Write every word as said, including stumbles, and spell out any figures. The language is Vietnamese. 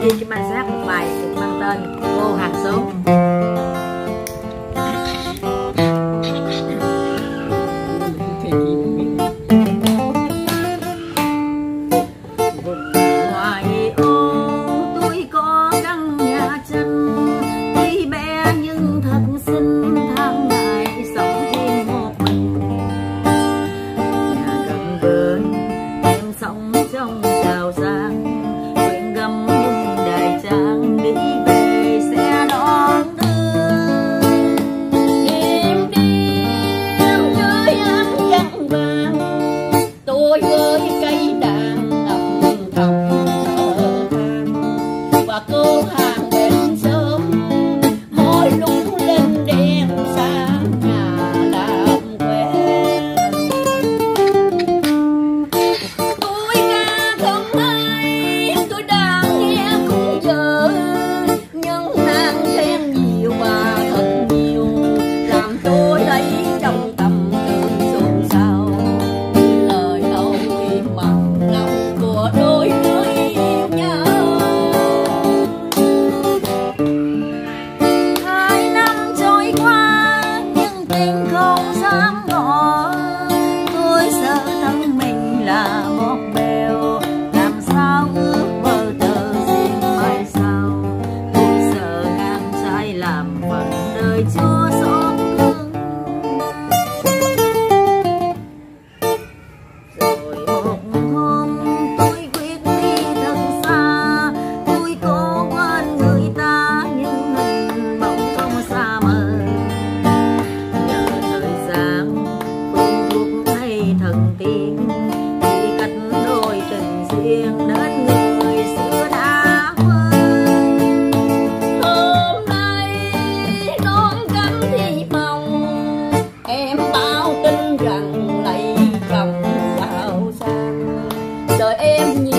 Kim Anh sẽ hát một bài mang tên Cô Hàng Xóm. Ngoài ô tôi có căn nhà tranh, tuy bé nhưng thật xinh, tháng ngày sống riêng một mình. Nhà gần bên em sống trong giàu sang, nguyện gấm nhung đại trang đi về sẽ đón đưa. Em đi em chơi ánh trăng vàng, tôi với cây đàn âm thầm thở than, và cô hàng bên sớm mỗi lúc lên đèn sáng nhà làm quen. Tôi ca không hay tôi đang nghe cũng chờ, nhưng nàng khen nhiều và thật nhiều, làm tôi thấy trong tâm tư xôn xao, như lời âu yếm mặn nồng của đôi người yêu nhau. Hai năm trôi qua nhưng tình không dám ngỏ, tôi sợ thân mình là một bèo, làm sao ước mơ tờ riêng mai sau. Tôi sợ ngang trái làm phận đời chúa xót thương. Rồi một hôm tôi quyết đi thật xa, tôi cố quên người ta nhưng mình bỗng không xa mờ. Nhờ thời gian phương thuốc hay thần tiên, thì cách đôi tình duyên đến người xưa đã quên. Hôm nay đón cánh thi mong, em báo tin rằng lấy chồng giàu sang, đời em nhiều